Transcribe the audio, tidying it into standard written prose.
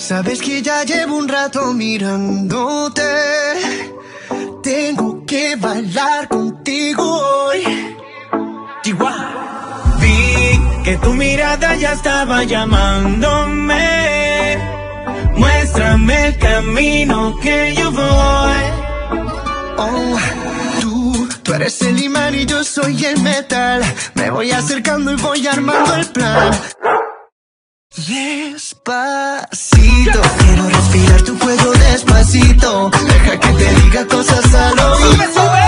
Sabes que ya llevo un rato mirándote. Tengo que bailar contigo hoy. Chihuahua. Vi que tu mirada ya estaba llamándome. Muéstrame el camino que yo voy. Oh, tú eres el imán y yo soy el metal. Me voy acercando y voy armando el plan. Despacito, quiero respirar tu cuello despacito. Deja que te diga cosas al oído. ¡Sube, sube!